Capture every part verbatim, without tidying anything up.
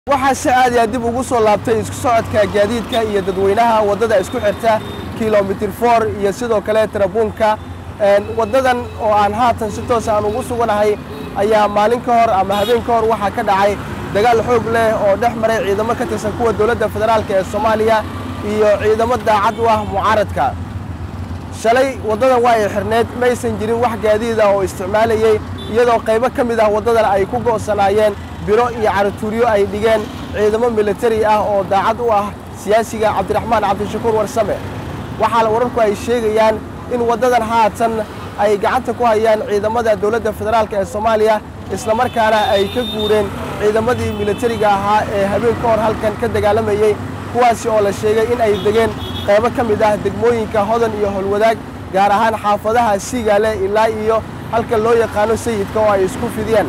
waxaa si aad ah dib ugu soo laabtay isku socodka gaadiidka iyo dadweynaha wadada isku xirta kilomitir four iyo sidoo kale tarabuunka wadadan oo aan haatan si toos aan ugu suganahay ayaa maalin ka hor ama habeen ka hor waxaa ka dhacay dagaal xoog leh oo dhex maray ciidamo ka tirsan kuwa dowladda federaalka ee Soomaaliya iyo ciidamo daacad u ah mucaaradka shalay wadadan waa ay xirneed maysan jirin wax gaadiid ah oo isticmaalayay iyadoo qaybo ka mid ah wadadan ay ku go'sanaayeen biro iyo cartuuriyo ay dhigeen ciidamo military ah oo daacad u ah siyaasiga Cabdiraxmaan Cabdishakuur Warsame waxa la wararku ay sheegayaan in wadadan haatan ay gacanta ku hayaan ciidamada dowladda federaalka ee Soomaaliya isla markaana ay ka guureen ciidamadii militariga ahaa ee habeen ka hor halkan ka dagaalamayay kuwaasi oo la sheegay in ay degeen qaybo ka mid ah degmooyinka Hodan iyo Holwadaag gaar ahaan xaafadaha Siigaale ilaa iyo halka loo yaqaan sayidka oo ay isku fidiyeen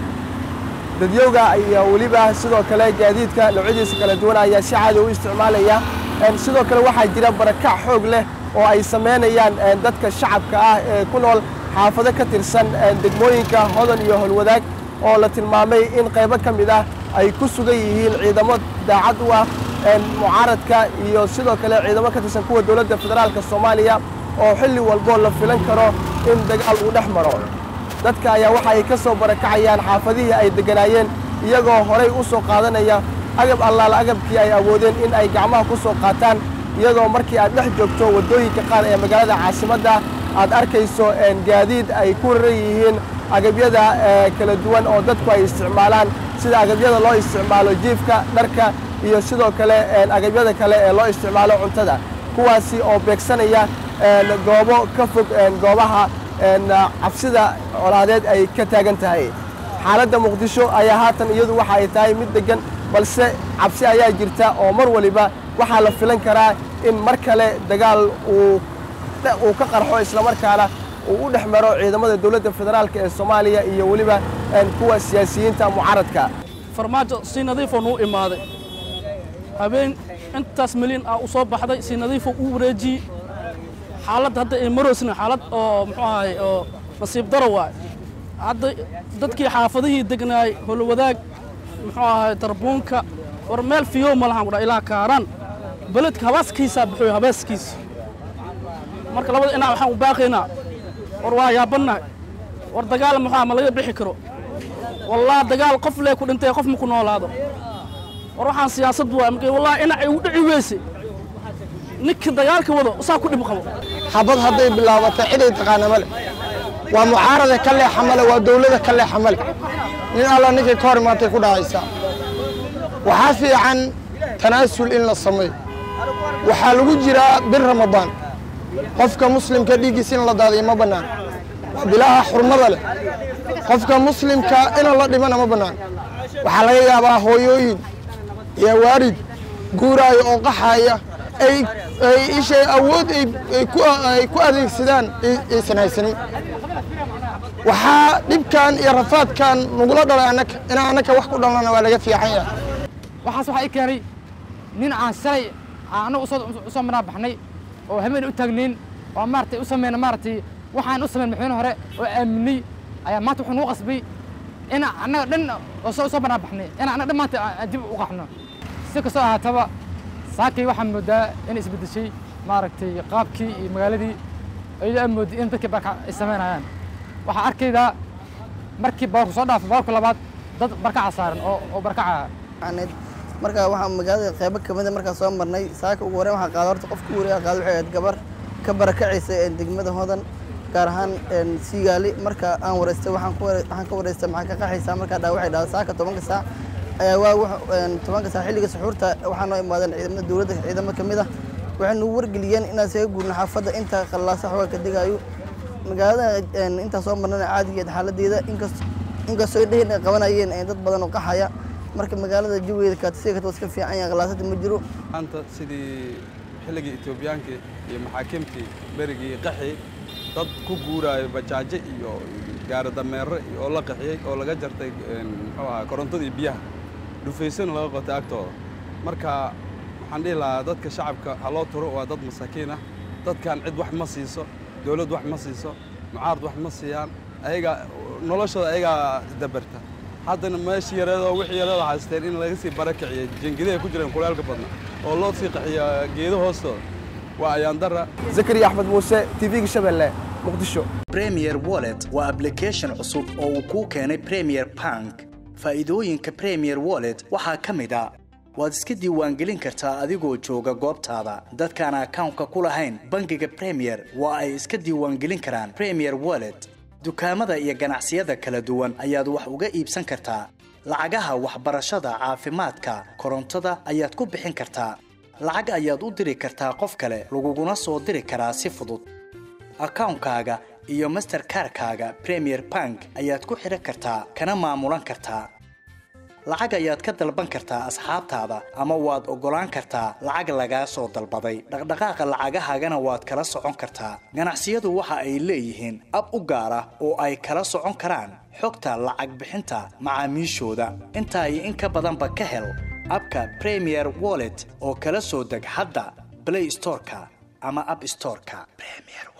dadyoga ayaa waliba sidoo kale gaadiidka noocyadiisa kala duwan ayaa si caadi u isticmaalaya sidoo kale waxaa jira barakac xoog leh oo ay sameynayaan dadka shacabka ah ee ku nool xaafado ka tirsan degmooyinka Hodan iyo Holwadaag oo la tilmaamay in qaybo ka mid ah ay ku sugan yihiin ciidamo daacad u ah mucaaradka iyo sidoo kale ciidamo ka tirsan kuwa dowladda federaalka Soomaaliya oo xilli walba la filan karo in dagaal uu dhex maro dadka ayaa waxa ay ka soo barakacayaan xaafadihii ay deganaayeen iyagoo horay u soo qaadanaya agab allaala agabkii ay awoodeen in ay gacmaha ku soo qaataan iyadoo markii aad dhex joogto wadooyinka qaar ee magaalada caasimadda aad arkayso gaadiid ay ku raran yihiin agabyada kala duwan oo dadku ay isticmaalaan sida agabyada loo isticmaalo jiifka dharka iyo sidoo kale agabyada kale ee loo isticmaalo cuntada kuwaasi oo beegsanaya goobo ka fog goobaha cabsida colaadeed ay ka taagan tahay xaaladda muqdisho ayaa haatan iyadu waxa ay tahay mid degan balse cabsi ayaa jirta oo mar waliba waxaa la filan karaa in mar kale dagaal uu uu ka qarxo isla markaana uu u dhex maro ciidamada dowladda federaalka ee Soomaaliya iyo waliba kuwa siyaasiyiinta mucaaradka farmaajo si nadiif ah u imaaday habeen intaas milyan ah u soo baxday si nadiif ah u wareeji xaalad hadda ay maroosna xaalad oo muxuu ahay oo nasiib daro waay hadda dadkii xaafadihii degnaay Holwadaag muxuu ahay tarbuunka war meel fiyo malahan wada ilaa kaaran baladka habaaskiisa buxuu habaaskiisa marka labada ina waxaan u baaqaynaa war waa yaabana war dagaal muxuu ma laga bixi karo wallahi dagaal qof leey ku dhintay qof ma ku noolaado war waxaan siyaasad waa markay wallahi ina ay u dhici weysay ninka dagaalka wado usaa ku dhib qabo xabad haday bilaabato cid ay taqaan male waa mucaarada kale xamale waa dawladda kale xamale nin alla ninka ka hor maantay ku dhacaysa waxa fiican tanaasul in la sameeyo waxa lagu jiraa bir ramadaan qofka muslimka dhigiisa in la daadiyo ma banaan bilaha xurmada leh qofka muslimka in la dhimana ma banaan waxa laga yaabaa hooyooyin iyo waarid guuraayo oo qaxaya ay ay ishay awood ay ku ay ku adeegsadaan ay sanaysanay waxa dibkan iyo rafaadkan nugula dhalay anaka in anaka wax ku dhalana waa laga fiican yahay waxaas waxa ay keenay nin aan shalay aan u soo manaa baxnay oo habeen u taagnayn oo maartay u sameeyna maartay waxaan u sameeyay madaxweyne hore oo aaminay ayaa maanta wuxuu noo qasbay in anaga dhan oo soo soo manaa baxnay in anaga dhamaanta dib u qaxno si ka soo ahaataba saakay waxaan moodaa in isbedeshay maaragtay qaabkii iyo magaaladii ay mooday in dadka barka ay sameynayaan waxa arkayda markii boorku soo dhaafay boorku labaad dad barka saaran oo oo barka aanad marka waxa magaalada qayb ka mid ah marka soo marnay saaka ugu horeen waxa qaad horta qofku wareega qaad waxay ahayd gabar ka barakacaysa ee degmada Hodan gaar ahaan Siigaale marka aan wareystay waxaan ku waxaan ka wareystay maxaa ka qaxaysa marka dhaawacay dhaw saaka tobanka saac ayaa waa tobanka saac xilliga suxuurta waxaan noo imaadeen ciidamada dawladda ciidamo kamid ah waxaan ugu wargeliyeen in aan soo guurno xaafadda inta qallaasa xooga ka digayo magaalada inta soo marnay caadigeed xaaladeeda inkastoo inkastoo ay dheheen qabanayeen dad badan oo qaxaya marka magaalada jawigeeda ka tirsan ka iska fiican yahay qallaasada ma jiro anta sidii xilligii Itoobiyaanka iyo maxaakiimtii berigii qaxi dad ku guuraayo bajaaje iyo gaar dameero oo la qaxiyay oo laga jartay muxuu ahaa korontadii biyaha dhufaysan laga qotay agtooda marka waxaan dhihi lahaa dadka shacabka haloo turo waa dad masaakiin ah dadkan cid wax ma siiso dawlad wax ma siiso mucaarad wax ma siiyaan ayaga noloshooda ayaga dabarta haddana meeshii yareedoo wixii yareedoo haysteen in laga sii barakiciyo jingidaha ku jireen kulaalka badna oo loo sii qaxiyo geedo hoostooda waa ayaan dara zakariya axmed muuse tv-ga shabeelle muqdisho Premier Wallet waa application cusub oo uu ku keenay Premier Bank faa'iidooyinka Premier Wallet waxaa ka mid ah waad iska diiwaangelin kartaa adigoo jooga goobtaada dadkaan account-ka ku lahayn bangiga Premier waa ay iska diiwaangelin karaan Premier Wallet dukaamada iyo ganacsiyada kala duwan ayaad wax uga iibsan kartaa lacagaha waxbarashada caafimaadka korontada ayaad ku bixin kartaa lacag ayaad u diri kartaa qof kale laguguna soo diri karaa si fudud account-kaaga iyo Mastercard-kaaga Premier Bank ayaad ku xiran kartaa kana maamulan kartaa lacag ayaad ka dalban kartaa asxaabtaada ama waad ogolaan kartaa lacag laga soo dalbaday dhaqdhaqaaqa lacagahaagana waad kala socon kartaa ganacsiyadu waxa ay leeyihiin ab u gaar ah oo ay kala socon karaan xogta lacag bixinta macaamiishooda inta ay in ka badanba ka hel abka Premier Wallet oo kala soo deg hadda Play Store-ka ama App Store-ka Premier